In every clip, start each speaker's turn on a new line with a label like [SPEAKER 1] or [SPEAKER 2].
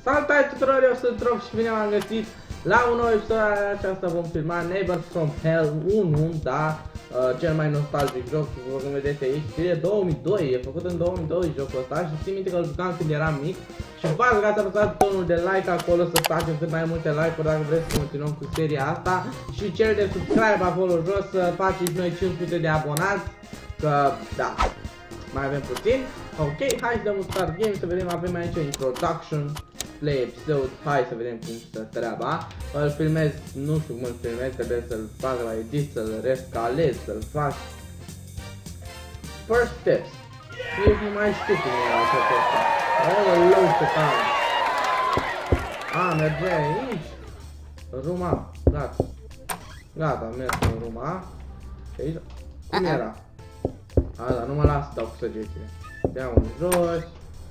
[SPEAKER 1] Salutare tuturor, eu sunt Drop și bine m-am găsit la un nou episod. Aceasta vom filma Neighbors from Hell 1, da? Cel mai nostalgic joc, cum vedeți aici, e 2002, e făcut în 2002 jocul ăsta și țin minte că îl jucam când eram mic. Și v-ați rugat să apăsați butonul de like acolo, să facem cât mai multe like-uri dacă vreți să continuăm cu seria asta. Și cel de subscribe acolo jos, să faceți noi 500 de abonați, că da, mai avem puțin. Ok, hai să dăm un start game, să vedem, avem aici introduction, play episode, hai să vedem cum stă treaba. Îl filmez, nu știu cum îl filmez, trebuie să-l fac la edit, să-l rescalez, să-l fac. First steps. Nici nu mai știu cum e așa ăsta. Olău, ce tare. A, merge aici. Ruma, gata. Gata, am mers în Ruma. Și aici, cum era? A, dar nu mă las să dau cu săgețile. Dea un jos.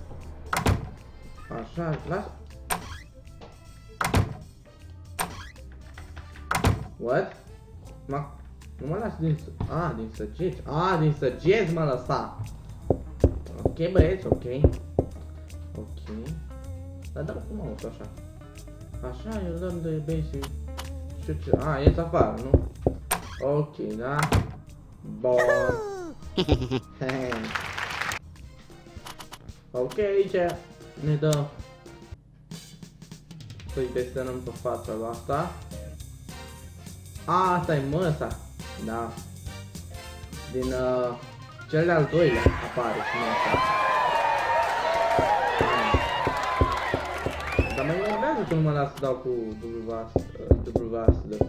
[SPEAKER 1] Așa, las. What? Nu mă las din săgeți. Din săgeți mă lăsa. Ok, băieți, ok. Ok. Dar cum am avut așa? Așa, eu dăm de basic. Știu ce... e afară, nu? Ok, da? Bun. Ok, aici ne dă să-i desenăm pe fața la asta. Asta e măsa. Da. Din cel de-al doilea apare și măsa. Dar mă enervează că nu mă las să dau cu W-asle.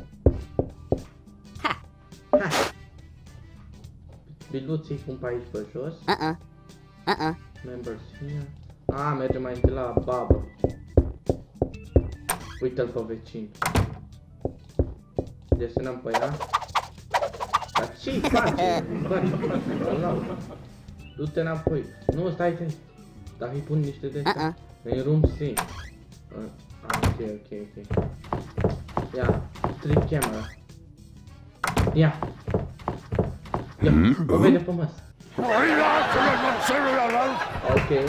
[SPEAKER 1] Biluții cum pe aici pe jos. Members here. Mergem mai întâi la babă. Uite-l pe vecin. Desenăm pe ea. Dar ce-i face? Du-te înapoi. Nu, stai. Dar îi pun niște desene. În room C. Ok. Ia, trip camera. Ia, o vede pe masă. Ok.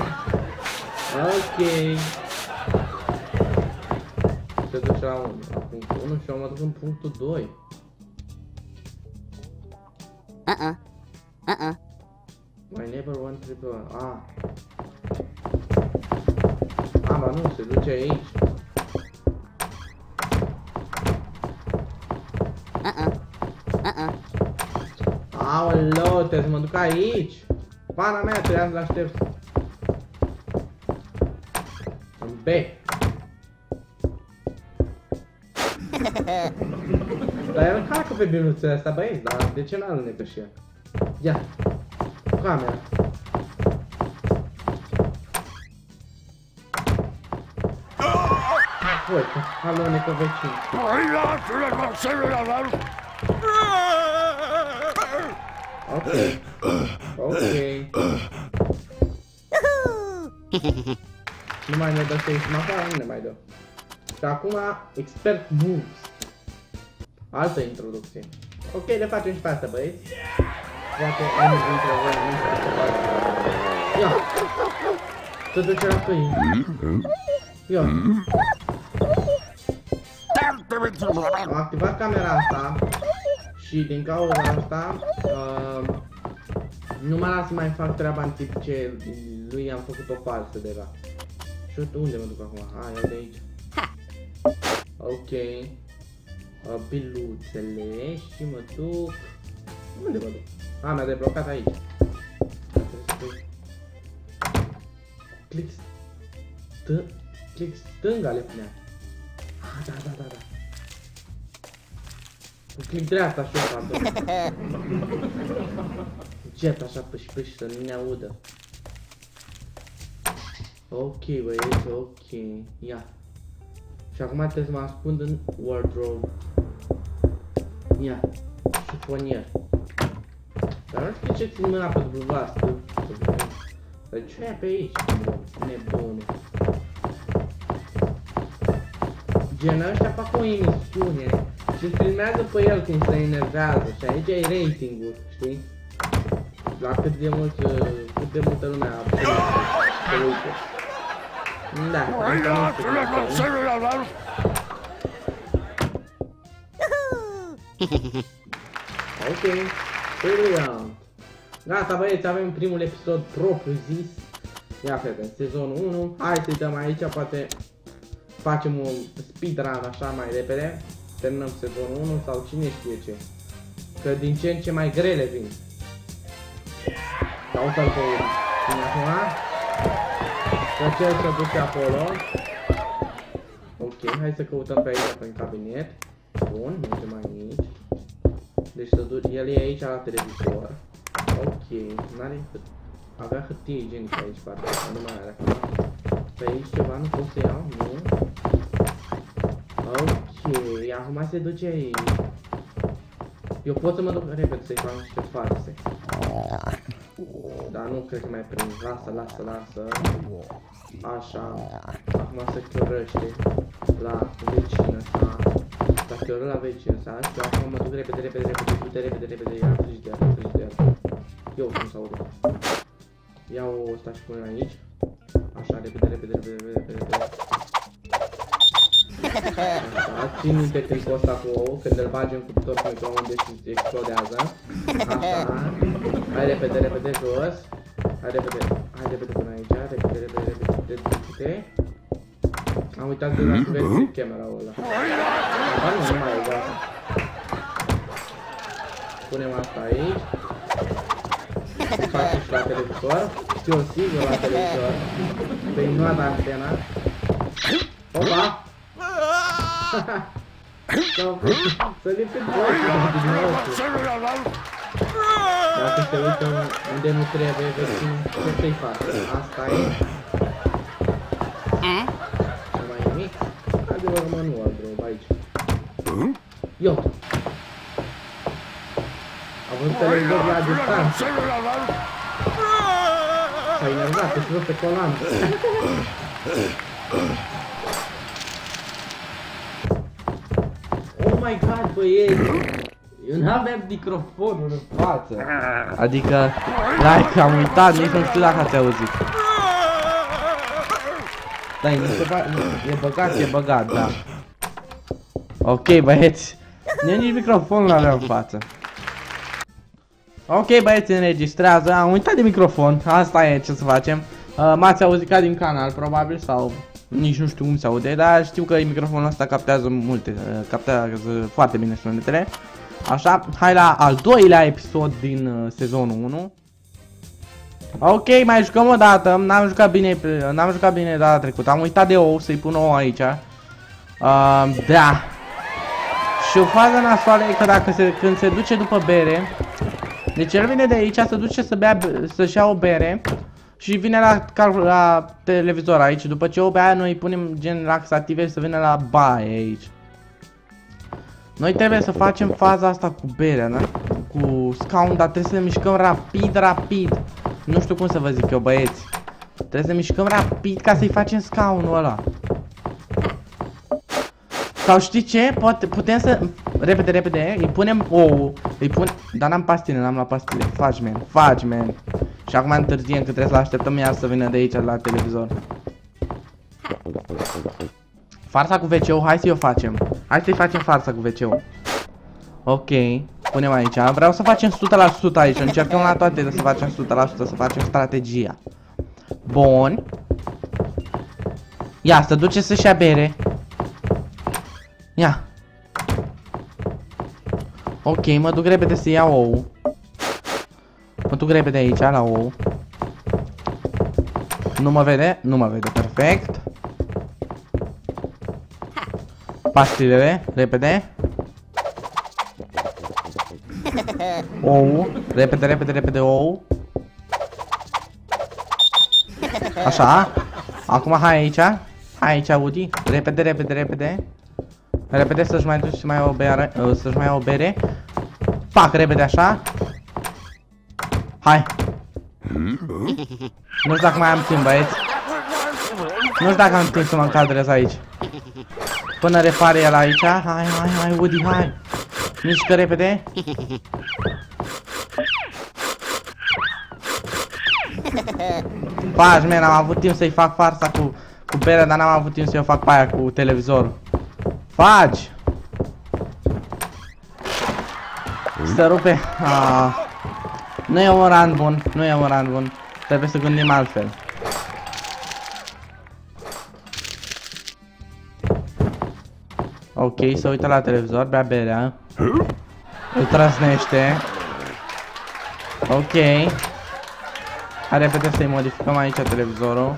[SPEAKER 1] Se duce la 1, la punctul 1 și eu mă duc în punctul 2. My neighbor one triple. Ba nu, se duce aici. Aoleu, trebuie să mă duc aici. Pana mea, trebuia să-l aștept. În B. Dar el calcă pe biluțele astea, băieți, dar de ce n-alunecă și el? Ia, cu camera. Uite, alunecă vecin. Ok. Nu mai ne dă să ieșim afară, nu ne mai dă. Și acum, expert moves. Altă introducție. Ok, le facem și pe asta, băieți. Poate unul dintre voi nu știu ce face. Ia! Se duce la pâine. Ia! Am activat camera asta. Și din cauza asta nu mă las să mai fac treaba în timp ce lui am făcut o falsă deja. Și unde mă duc acum? Ia de aici. Ok. Biluțele și mă duc... Unde mă duc? Mi-a deblocat aici. Click stânga le punea. Da. Cu click dreapta și eu fac. Jet așa pâși să nu ne audă. Ok, băieți, ok. Ia. Și acum trebuie să mă ascund în wardrobe. Ia. Șifonier. Dar nu știu ce țin mâna pe dumneavoastră. Dar ce e pe aici? Nebune. Gen, ăștia fac o emisiune și filmează pe el când se enervează și aici e ratingul, știi? La cât de multă lume a se uite. Da, ok, brilliant. Gata băieți, avem primul episod propriu zis. Ia vedem, sezonul 1. Hai să-i dăm aici, poate facem un speedrun așa mai repede. Terminăm sezonul 1 sau cine știe ce. Că din ce în ce mai grele vin. Caută-l pe cine acum. Că cel se duce acolo. Ok, hai să căutăm pe aici, prin cabinet. Bun, mergem aici. Deci el e aici la televizor. Ok, n-are avea hârtie igienică aici, parcă, nu mai are acum. Pe aici ceva nu pot să iau, nu? Ok, acum se duce aici. Eu pot să mă duc repede să-i fac niște farse. Dar nu cred că mai prind. Lasă. Așa. Acum se chiorăște la vecină sa. S-a chiorât la vecină sa și eu acum mă duc repede, ia frigider. Eu cum s-a urmat. Iau ăsta și pun aici. Așa, repede. Așa, țin minte tricul ăsta cu ou, când îl bagi în cuptor cu microunde și explodează. Așa. Hai repede jos. Hai repede până aici. Repede. Am uitat de la activez camera-ul ăla. Dar nu mai e gata. Punem asta aici. Facem și la televizor. Eu sigur la televizor. Păi nu ada antena. Opa! Să lipi botul din nou. Dacă se uită unde nu trebuie, vecinul, ce să-i fac? Asta e. Nu mai e nimic? Haide vă manual, bro, aici. Iată! Am văzut televizor la distanță. S-a enervat, își văd pe colantă. Oh my god, băieți! Eu n-aveam microfonul în față. Adică, like, am uitat, nici nu știu dacă ați auzit. Da, e băgat, da. Ok, băieți. Eu nici microfonul n-aveam în față. Ok, băieți, înregistrează. Am uitat de microfon. Asta e ce să facem. M-ați auzit ca din canal, probabil, sau nici nu știu cum se aude, dar știu că microfonul ăsta captează multe, captează foarte bine sunetele. Așa, hai la al doilea episod din sezonul 1. Ok, mai jucăm o dată. N-am jucat bine data trecută. Am uitat de ou, să-i pun ou aici. Da. Și o fază nasoală e că când se duce după bere. Deci el vine de aici, se duce să-și ia o bere. Și vine la televizor aici. După ce o bea, noi punem gen laxative să vină la baie aici. Noi trebuie să facem faza asta cu berea, da? Cu scaun, dar trebuie să ne mișcăm rapid. Nu știu cum să vă zic eu, băieți. Trebuie să ne mișcăm rapid ca să-i facem scaunul ăla. Sau știi ce? Putem să... Repede, îi punem ou. Dar n-am pastile, n-am luat pastile. Faci, man. Și acum întârziem că trebuie să-l așteptăm iar să vină de aici la televizor. Farsa cu WC-ul, hai să-i o facem. Hai să-i facem farsa cu WC-ul. Ok, punem aici. Vreau să facem 100% aici. Încercăm la toate să facem 100%, să facem strategia. Bun. Ia, să duce să-și ia bere. Ia. Ok, mă duc repede să iau ou. Mă duc repede aici la ou. Nu mă vede? Nu mă vede, perfect. Pastilele, repede. Ou, repede ou. Așa. Acum hai aici. Hai aici, Woody. Repede. Repede să-și mai duci să mai ia o bere. Fac repede așa. Hai. Nu știu dacă mai am timp, băieți. Nu știu dacă am timp să mă încadrez aici. Până repare el aici. Hai, Woody, hai. Mișcă repede. Faci, man, am avut timp să-i fac farsa cu cu berea, dar n-am avut timp să eu fac pe aia cu televizorul. Faci! Se rupe. Nu e un run bun, nu e un run bun. Trebuie să gândim altfel. Ok, se uită la televizor, bea berea. Îl trăsnește. Ok. Hai repede să-i modificăm aici televizorul.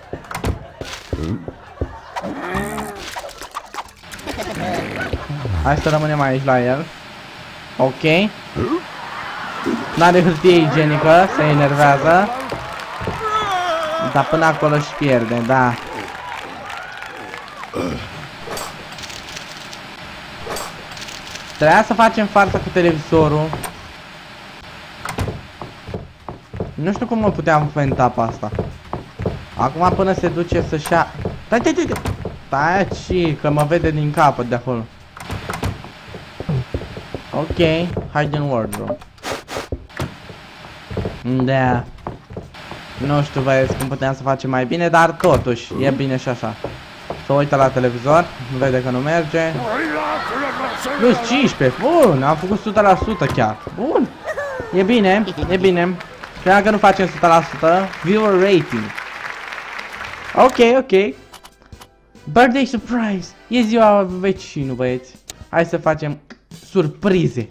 [SPEAKER 1] Hai să rămânem aici la el. Ok. N-are hârtie igienică, se enervează. Dar până acolo își pierde, da. Trebuia să facem față cu televizorul. Nu știu cum mă puteam fenta pe asta. Acum până se duce să-și ia... Stai și că mă vede din capăt de acolo. Ok, hide in wardrobe. Da. Nu știu, vezi cum puteam să facem mai bine, dar totuși e bine și așa. Să uită la televizor, vede că nu merge. Plus 15, bun, am făcut 100% chiar. Bun. E bine, e bine. Chiar că nu facem 100%, viewer rating. Ok, ok. Birthday surprise. E ziua vecinului, băieți. Hai să facem surprize.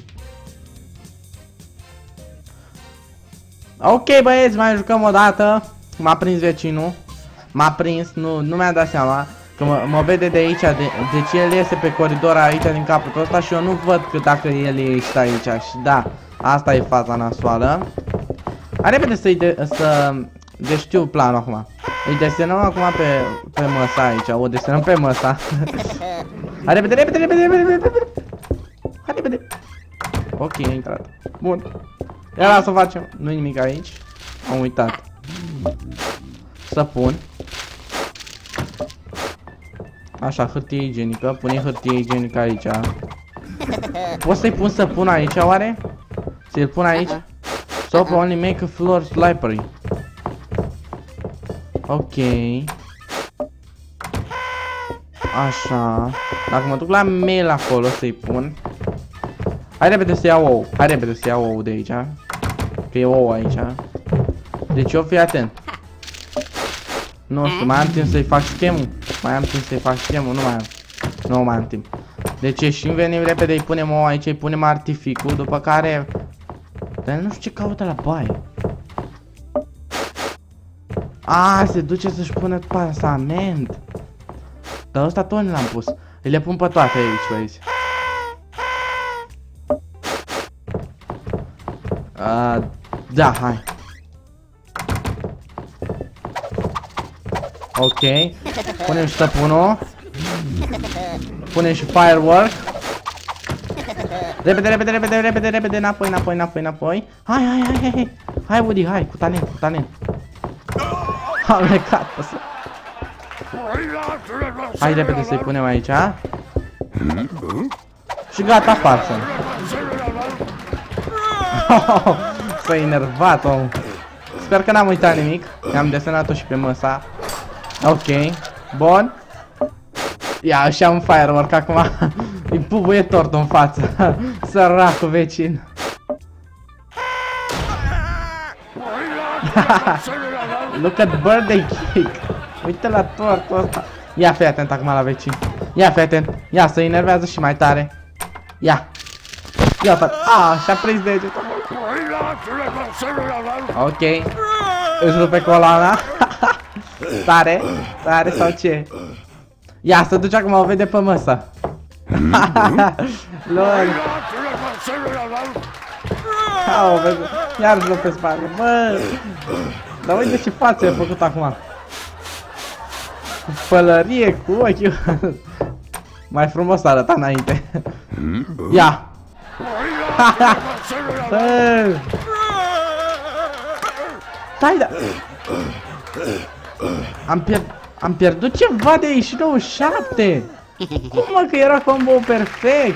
[SPEAKER 1] Ok, băieți, mai jucăm o dată. M-a prins vecinul. M-a prins, nu mi-a dat seama. Că mă vede de aici, deci el iese pe coridor aici din capătul ăsta și eu nu văd că dacă el este aici. Și da, asta e faza nasoală. Hai repede să deci știu planul acum. Îi desenăm acum pe măsa aici, o desenăm pe măsa. Hai repede, repede, repede, repede, repede. Hai repede. Ok, a intrat. Bun. Ia să facem. Nu-i nimic aici. Am uitat. Să pun. Așa, hârtie igienică. Pune hârtie igienică aici. Poți să-i pun să pun aici, oare? Să-l pun aici? Soap only make a floor slippery. Ok. Așa. Dacă mă duc la mail acolo să-i pun. Hai repede să iau ou. Hai repede să iau ou de aici. Că e ou aici. Deci eu fii atent. Nu știu, mai am timp să-i fac schemul. Mai am timp să-i fac schemul, nu mai am. Nu mai am timp. Deci ieșim, venim repede, îi punem ou aici, îi punem artificul, după care... Dar nu știu ce caută la baie. A, se duce să-și pună pasament. Dar ăsta tot l-am pus. Îi le pun pe toate aici, vezi. Da, hai. Ok. Punem și săpunul. Punem și firework. Repede, repede, repede, repede, repede, înapoi, înapoi, înapoi, înapoi. Hai, hai, hai, hai, hai. Hai, Woody, hai, cu talent, cu talent. Am lecat, păsă. Hai repede să-i punem aici. Și gata, farsă. S-a enervat, om. Sper că n-am uitat nimic. I-am desenat-o și pe măsa. Ok, bun. Ia, și am firework acum. Îi bubuie tortul în față. Săracul vecin. Look at birthday cake. Uite la tortul ăsta. Ia, fii atent acum la vecin. Ia, fii atent. Ia, se enervează și mai tare. Ia. Ia, fac. Și-a prins degetul. Ok. Își rupe coloana. Tare? Tare sau ce? Ia, să duce acum, o vede pe măsă. Lol. O vede. Iar își pe spate. Bă. Dar uite ce față i-a făcut acum. Cu pălărie, cu ochiul. Mai frumos arăta înainte. Ia. Stai, da. Am pierdut ceva de aici, 97. Cum mă, că era combo perfect.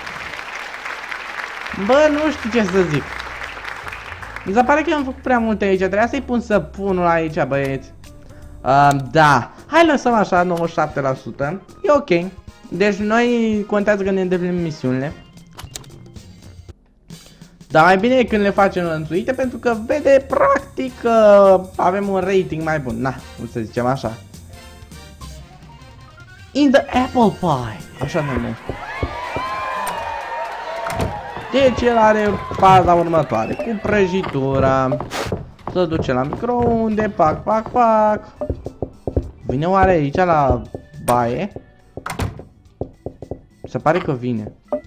[SPEAKER 1] Bă, nu știu ce să zic. Mi se pare că am făcut prea multe aici. Trebuia să-i pun săpunul aici, băieți. Da. Hai lăsăm așa 97%. E ok. Deci noi contează că ne îndeplinim misiunile. Dar mai bine e când le facem lănțuite, pentru că vede practic că avem un rating mai bun. Na, cum să zicem așa. In the apple pie. Așa numește. Deci el are faza următoare. Cu prăjitura. Se duce la microunde. Pac, pac, pac. Vine oare aici la baie? Se pare că vine.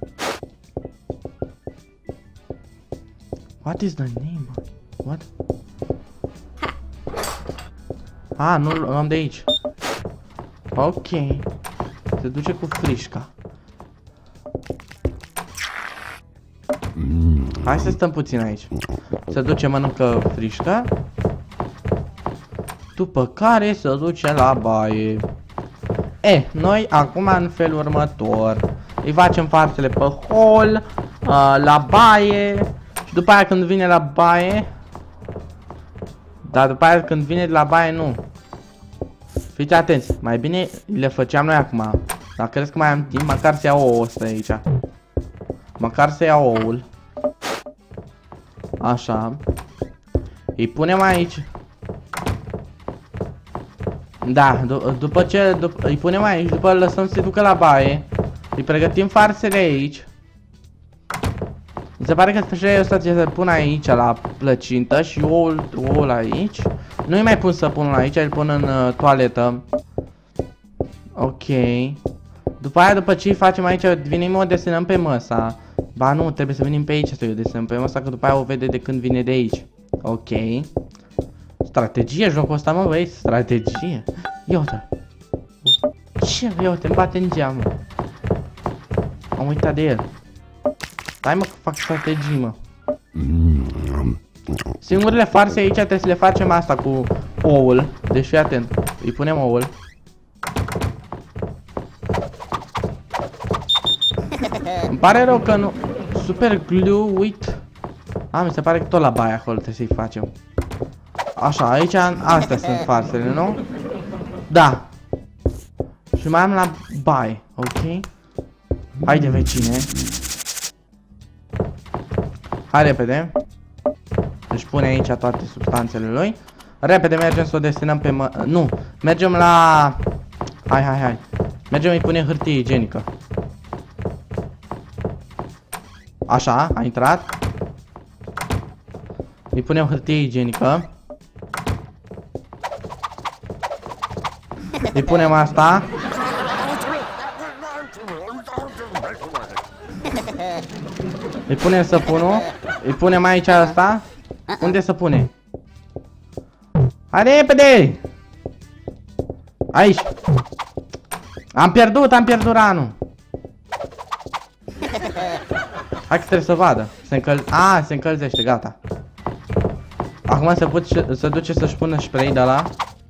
[SPEAKER 1] What is the name? What? Ah, nu luăm de aici. Ok. Se duce cu frișca. Hai să stăm puțin aici. Se duce, mănâncă frișca. După care se duce la baie. Noi acum în felul următor. Îi facem farsele pe hol, la baie. Și după aia când vine la baie. Dar după aia când vine de la baie nu. Fiți atenți, mai bine le făceam noi acum. Dacă crezi că mai am timp, măcar să iau ouă ăsta aici. Măcar să iau oul. Așa. Îi punem aici. Da, după ce îi punem aici, după îl lăsăm să se ducă la baie. Îi pregătim farsele aici. Mi se pare că specialul ăsta trebuie să-l pun aici la plăcintă și oul aici. Nu-i mai pun săpunul aici, îl pun în toaletă. Ok. După aia, după ce îi facem aici, venim o desenăm pe măsa. Ba nu, trebuie să venim pe aici să o desenăm pe măsa, că după aia o vede de când vine de aici. Ok. Strategie jocul ăsta, mă, băi, strategie. Ia uite. Ce? Ia uite, îmi bate în geam, mă. Am uitat de el. Stai, mă, că fac strategii, mă. Singurele farse aici trebuie să le facem asta cu oul. Deci fii atent. Îi punem oul. Îmi pare rău că nu... Super glue, uit. Mi se pare că tot la baie acolo trebuie să-i facem. Așa, aici astea sunt farsele, nu? Da. Și mai am la baie, ok? Haide, vecine. Hai repede. Deci pune aici toate substanțele lui. Repede mergem să o destinăm pe nu, mergem la... Hai. Mergem îi punem hârtie igienică. Așa, a intrat. Îi punem hârtie igienică. Îi punem asta. Îi punem săpunul. Îi punem aici asta. Unde să pune? Hai repede! Aici. Am pierdut ranul. Hai că trebuie să vadă. Se încălzește, gata. Acum se duce să-și pună spray de la.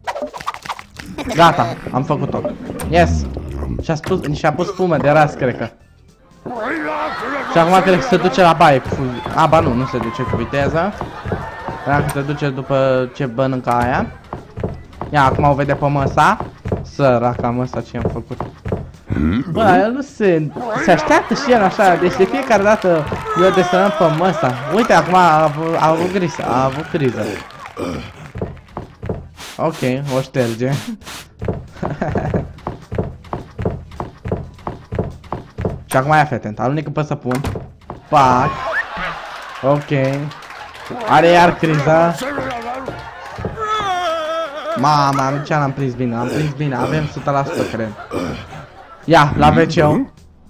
[SPEAKER 1] Gata, am făcut tot. Yes. Și-a pus spumă de ras, cred că. Și acum cred că se duce la baie cu... ba nu se duce cu viteză. Dacă se duce după ce mănâncă aia. Ia, acum o vede pe măsa. Săraca măsa, ce am făcut. Bă, el nu se așteaptă și el așa. Deci de fiecare dată eu desenăm pe măsa. Uite, acum a avut criză. Ok, o șterge. Și acum ia fi atent, alunecă pe săpun. Pac. Ok. Are iar criza. Mama, nici n-am prins bine, avem 100%, cred. Ia, la WC-ul.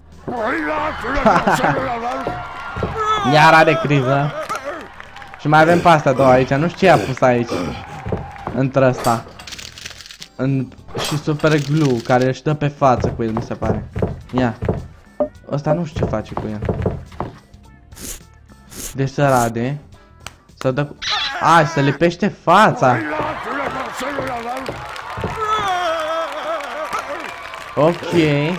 [SPEAKER 1] Iar are criză. Și mai avem pe astea două aici, nu știu ce a pus aici. Între ăsta. Și super glue, care își dă pe față cu el, mi se pare. Ia. Ăsta nu știu ce face cu el. Deci să rade. Să dă cu... se lipește fața. Ok.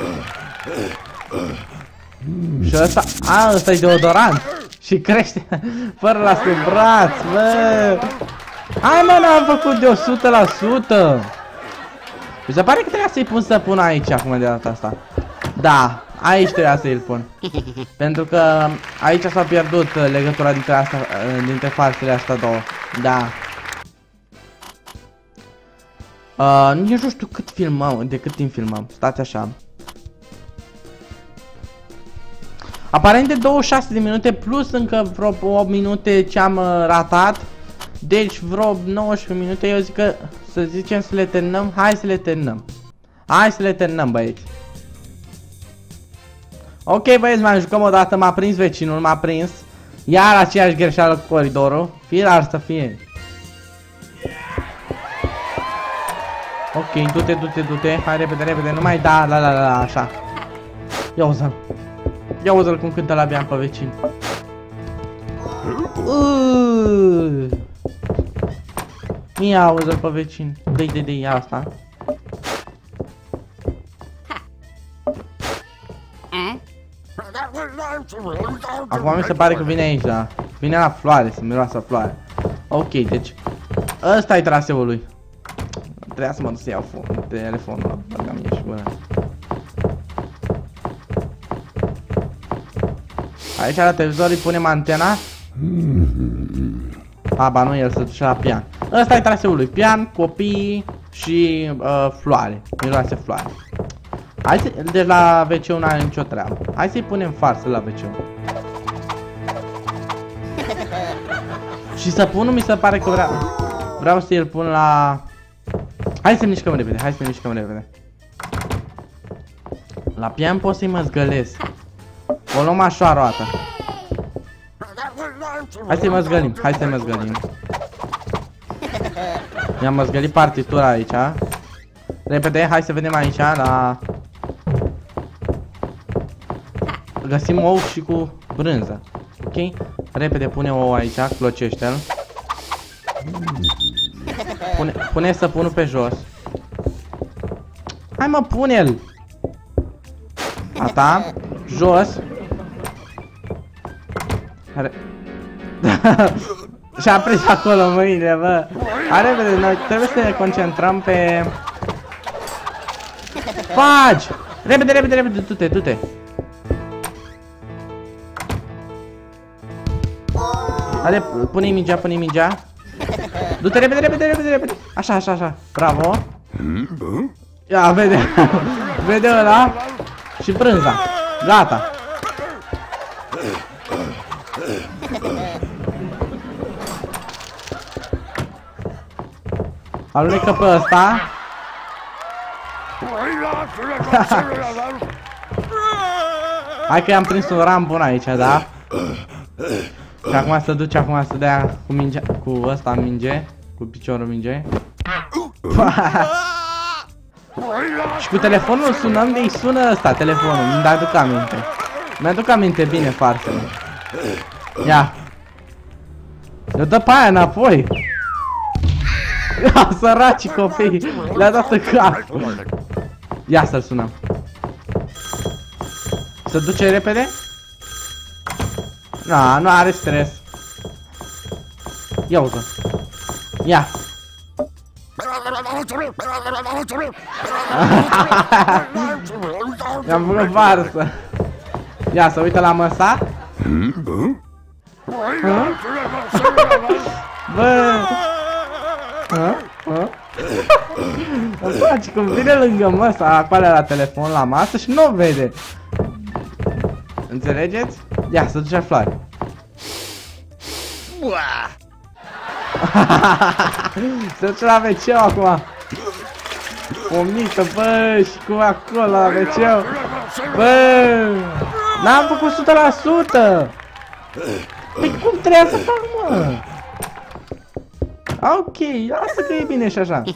[SPEAKER 1] Și ăsta... ăsta e deodorant. Și crește fără la sub braț, bă. Hai, mă, n-am făcut de 100%. Mi se pare că trebuia să-i pun săpun aici acum de data asta. Da, aici trebuia să-i pun. Pentru că aici s-a pierdut legătura dintre asta, dintre fațele astea două. Da. Nici nu știu cât filmăm, de cât timp filmăm. Stați așa. Aparent de 26 de minute plus încă vreo 8 minute ce am ratat. Deci vreo 19 minute, eu zic că să zicem să le terminăm. Hai să le terminăm. Hai să le terminăm, băieți. Ok, băieți, mai jucăm o dată, m-a prins vecinul, m-a prins. Iar aceeași greșeală cu coridorul. Firar să fie. Ok, du-te, du-te, du-te. Hai repede, repede, nu mai da, la, așa. Ia uzi-l. Ia uzi-l cum cântă la Bian pe vecin. Ia uzi-l pe vecin. Dă-i, ia asta. Acum mi se pare că vine aici, da. Vine la floare, să miroasă floare. Ok, deci ăsta e traseul lui. Trebuia să mă duc să iau telefonul ăla, băga mie și bună. Aici la televizor îi punem antena. Ba nu, el se duce la pian. Ăsta e traseul lui, pian, copii și floare, miroase floare. Hai să, de la WC nu are nicio treabă. Hai să-i punem farsă la WC. Și săpunul mi se pare că vreau să-l pun la... Hai să mișcăm repede, hai să mișcăm repede. La pian pot să-i măzgălesc. O luăm așa roată. Hai să-i măzgălim, hai să-i măzgălim. Mi-am măzgălit partitura aici. Repede, hai să vedem aici la... Găsim ou și cu brânză. Ok? Repede pune ou aici, clocește-l. Pune săpunul pe jos. Hai mă, pune-l! Ata, jos. Și-a prins acolo mâine, bă. Hai repede, noi trebuie să ne concentrăm pe... Faci! Repede, repede, repede, du-te, du-te. Haide, pune-i mingea, pune-i mingea. Du-te repede, repede, repede, repede. Așa, așa, așa. Bravo. Ia, vede. Vede ăla. Și brânza. Gata. Alunecă pe ăsta. Hai că i-am prins un ram bun aici, da? Și acum se duce, acum să dea cu mingea, cu ăsta minge, cu piciorul minge. Și cu telefonul sunăm de-i sună ăsta, telefonul, mi aduc aminte. Mi-aduc aminte bine farsele. Ia. Eu dă pe aia înapoi. Ia, săraci copii, le-a dat în cap. Ia să-l sunăm. Se duce repede? Na, nu are stres. Ia uite. Ia. I-am făcut farsă. Ia, să uită la măsa. Bă. Îmi place cum vine lângă măsa, acolo la telefon, la masă și nu o vede. Înțelegeți? Ia, să duce floare. Se duce la WC acum. Pomită, bă, și cu acolo la WC. Bă, n-am făcut 100%. Păi cum trebuia să fac, mă? Ok, lasă că e bine și așa.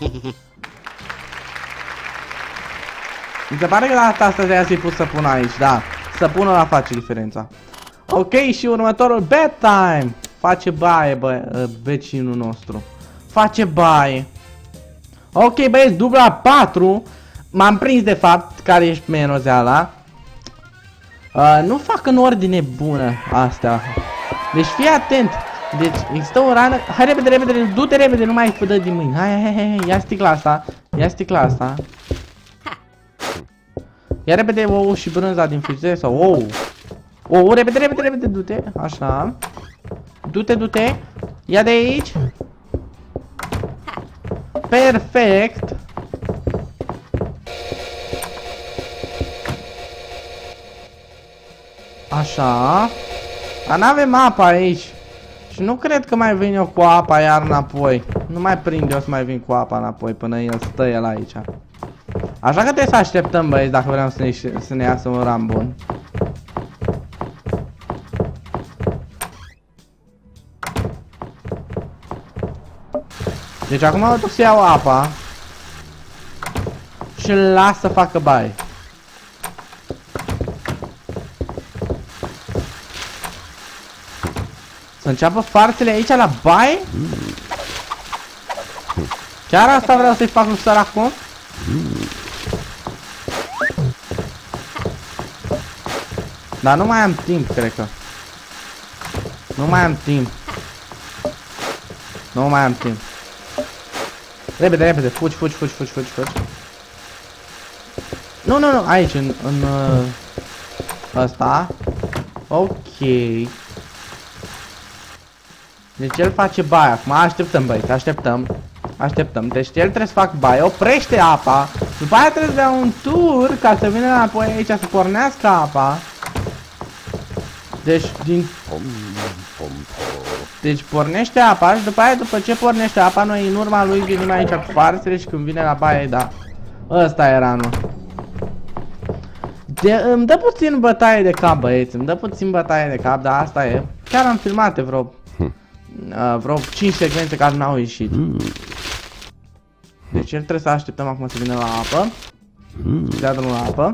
[SPEAKER 1] Mi se pare că la asta trebuia să-i pus săpun aici, da. Săpunul ăla face diferența. Ok, și următorul bedtime. Face baie, bă, vecinul nostru. Face baie. Ok, băieți, dubla 4. M-am prins de fapt care ești menozeala. Nu fac în ordine bună astea. Deci fii atent. Deci există o rană. Hai repede, repede, du-te repede, nu mai dă din mâini. Hai, hai, hai, ia sticla asta. Ia sticla asta. Ia repede ou și brânza din frigider sau ou. Ou, repede, repede, repede, du-te. Așa. Du-te, du-te. Ia de aici. Perfect. Așa. Dar n-avem apă aici. Și nu cred că mai vin eu cu apa iar înapoi. Nu mai prind eu să mai vin cu apa înapoi până el stă el aici. Așa că trebuie să așteptăm, băieți, dacă vrem să ne iasă un ram bun. Deci acum mă duc să iau apa. Și îl las să facă baie. Să înceapă farțele aici la baie? Chiar asta vreau să-i fac lui săracul? Dar nu mai am timp, cred că. Nu mai am timp. Nu mai am timp. Repede, repede, fugi, fugi, fugi, fugi, fugi, fugi. Nu, nu, nu, aici, în ăsta. Ok. Deci el face baie acum, așteptăm, băieți, așteptăm. Așteptăm, deci el trebuie să facă baie, oprește apa. După aia trebuie să dea un tur ca să vină înapoi aici să pornească apa. Deci Deci pornește apa și după aia, după ce pornește apa, noi în urma lui venim aici cu farțele și când vine la baie, da. Ăsta era, nu. Îmi dă puțin bătaie de cap, băieți, îmi dă puțin bătaie de cap, dar asta e. Chiar am filmat vreo 5 secvențe care n-au ieșit. Deci el trebuie să așteptăm acum să vină la apă. Să dea drumul la apă.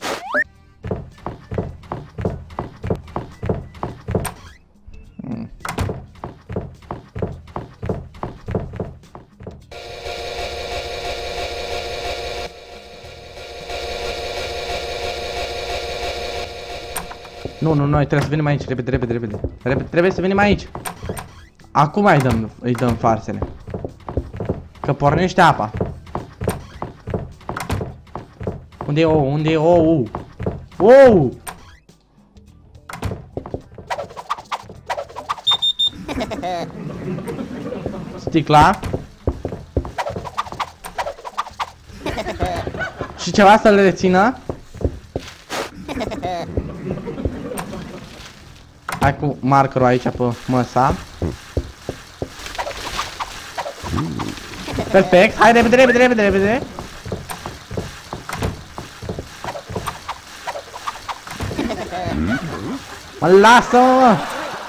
[SPEAKER 1] Nu, nu, noi trebuie să venim aici, repede, repede, repede. Trebuie să venim aici. Acum îi dăm farsele. Că pornește apa. Unde e ou? Unde e ou? Ou! Sticla. Și ceva să le rețină. Hai cu markerul aici pe măsa. Perfect, hai repede, repede, repede, repede. Mă lasă-mă!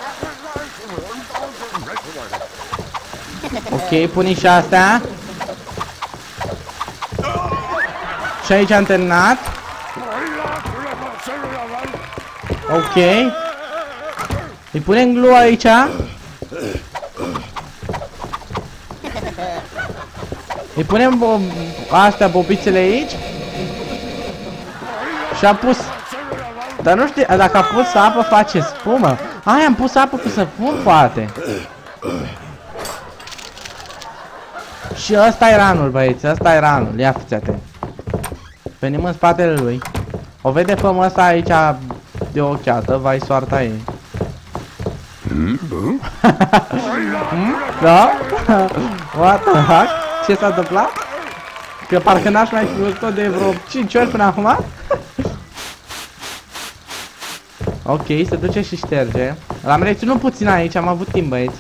[SPEAKER 1] Ok, pune și astea. Și aici am terminat. Ok. Îi punem glue aici. Îi punem astea, bobițele aici. Și a pus. Dar nu știu, dacă a pus apă face spumă. Ai, am pus apă cu săpun, poate. Și ăsta e ranul, băieți, ăsta e ranul. Ia fiți atent. Venim în spatele lui. O vede pe măsa aici de ochiată, vai soarta ei. Da? What the fuck? Ce s-a întâmplat? Că parcă n-aș mai fi văzut-o de vreo 5 ori până acum. Ok, se duce și șterge. L-am reținut puțin aici, am avut timp, băieți.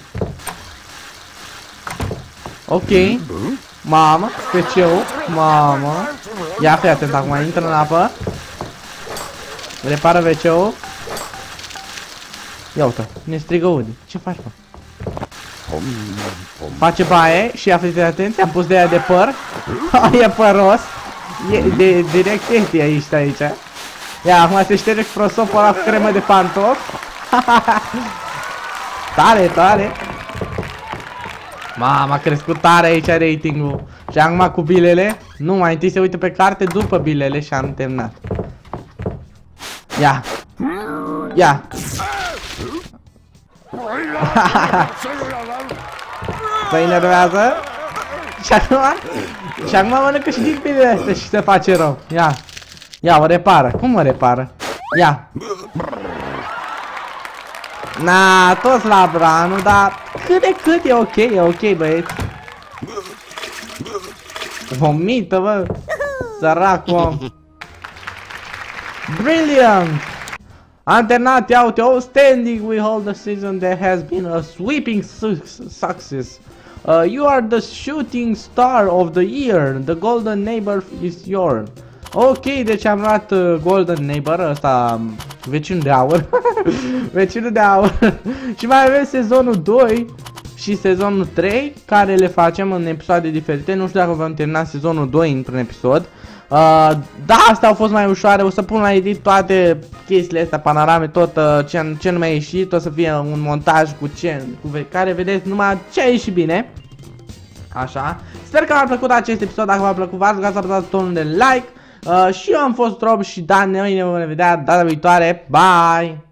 [SPEAKER 1] Ok. Mamă, speciu. Mamă. Ia fi atent, acum intră în apă. Repară WC-ul. Ia uite, ne strigă Udi. Ce faci, bă? Face baie și ia fiți atenți, am pus de aia de păr. E păros. E direct este aici. Ia, acum se șterge cu prosopul ăla cu cremă de pantofi. Tare, tare. Mama, a crescut tare aici ratingul. Și acum cu bilele. Nu, mai întâi se uită pe carte după bilele și am terminat. Ia. Ia. Să-i nervează. Și acum mănâncă și din bilele astea și se face rău. Ia. Ia, o repară. Cum o repară? Ia. Na, toți la branul, dar cât de cât e ok, băieți. Vomită, bă. Sărac om. Brilliant! Anternat, uite, outstanding, we hold the season that has been a sweeping success. You are the shooting star of the year. The golden neighbor is yours. Ok, deci am luat golden neighbor, ăsta vecinul de aur. Vecinul de aur. Și mai avem sezonul 2 și sezonul 3, care le facem în episoade diferite. Nu știu dacă vom termina sezonul 2 într-un episod. Da, astea au fost mai ușoare. O să pun la edit toate chestiile astea, panorame, tot ce nu mi-a ieșit. O să fie un montaj cu care vedeți numai ce a ieșit bine. Așa. Sper că v-a plăcut acest episod. Dacă v-a plăcut, v-ați rugat să apăsați butonul de like. Și eu am fost Rob și Dan. Noi ne vom vedea data viitoare. Bye!